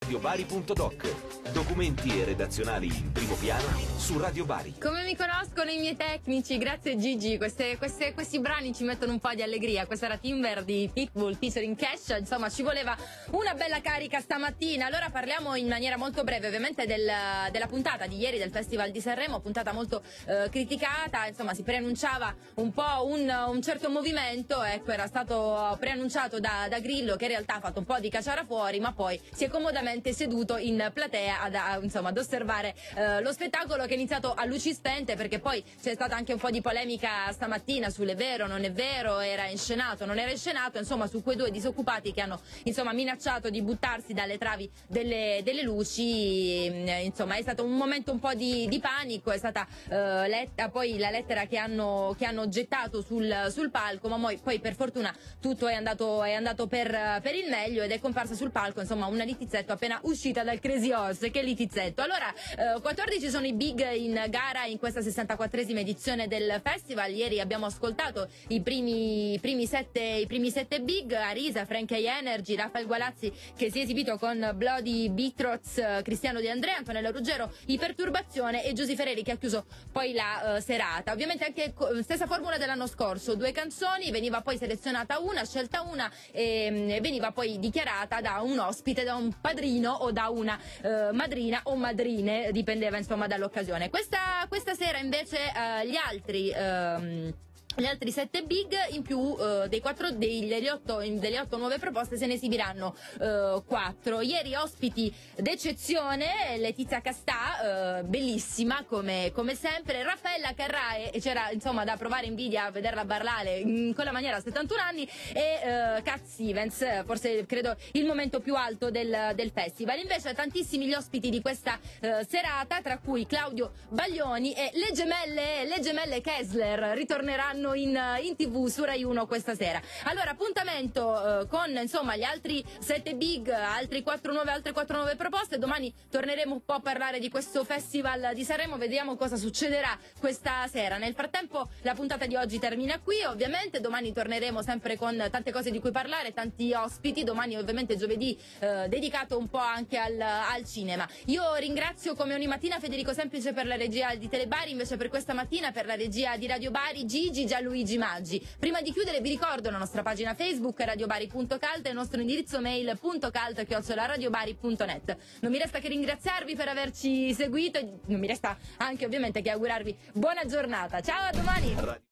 radiobari.doc. Documenti e redazionali in primo piano su Radio Bari. Come mi conoscono i miei tecnici, grazie Gigi, questi brani ci mettono un po' di allegria. Questa era Timber di Pitbull featuring Cash, insomma ci voleva una bella carica stamattina. Allora parliamo in maniera molto breve ovviamente della puntata di ieri del Festival di Sanremo, puntata molto criticata, insomma si preannunciava un po' un certo movimento, ecco, era stato preannunciato da Grillo, che in realtà ha fatto un po' di cacciara fuori, ma poi si è comodamente seduto in platea ad osservare lo spettacolo, che è iniziato a luci spente, perché poi c'è stata anche un po' di polemica stamattina sull'è vero, non è vero, era inscenato, non era inscenato, insomma su quei due disoccupati che hanno insomma minacciato di buttarsi dalle travi delle luci. Insomma è stato un momento un po' di panico, è stata letta poi la lettera che hanno gettato sul palco, ma poi per fortuna tutto è andato per il meglio ed è comparsa sul palco insomma una Littizzetto appena uscita dal Crazy Horse. Che Littizzetto! Allora 14 sono i big in gara in questa 64esima edizione del festival. Ieri abbiamo ascoltato i primi sette big: Arisa, Frankie Energy, Rafael Gualazzi che si è esibito con Bloody Beatrots, Cristiano De Andrea, Antonello Ruggero, I Perturbazione e Giusy Ferreri che ha chiuso poi la serata. Ovviamente anche stessa formula dell'anno scorso, 2 canzoni, veniva poi selezionata una, scelta una e veniva poi dichiarata da un ospite, da un padrino o da una madrina o madrine, dipendeva insomma dall'occasione. Questa sera invece gli altri 7 big in più delle 8 nuove proposte se ne esibiranno 4. Ieri ospiti d'eccezione: Letizia Castà, bellissima come sempre, Raffaella Carrà, e c'era insomma da provare invidia a vederla ballare in quella maniera a 71 anni, e Cat Stevens, forse credo il momento più alto del festival. Invece tantissimi gli ospiti di questa serata, tra cui Claudio Baglioni e le gemelle Kessler ritorneranno in TV su Rai 1 questa sera. Allora appuntamento con insomma gli altri 7 big, altre 4 nuove proposte. Domani torneremo un po' a parlare di questo Festival di Sanremo, vediamo cosa succederà questa sera. Nel frattempo la puntata di oggi termina qui, ovviamente domani torneremo sempre con tante cose di cui parlare, tanti ospiti. Domani ovviamente giovedì dedicato un po' anche al cinema. Io ringrazio come ogni mattina Federico Semplice per la regia di Telebari, invece per questa mattina per la regia di Radio Bari Gigi Gianluigi Maggi. Prima di chiudere vi ricordo la nostra pagina Facebook radiobari.cult e il nostro indirizzo mail .cult@radiobari.net. Non mi resta che ringraziarvi per averci seguito e non mi resta anche ovviamente che augurarvi buona giornata. Ciao, a domani!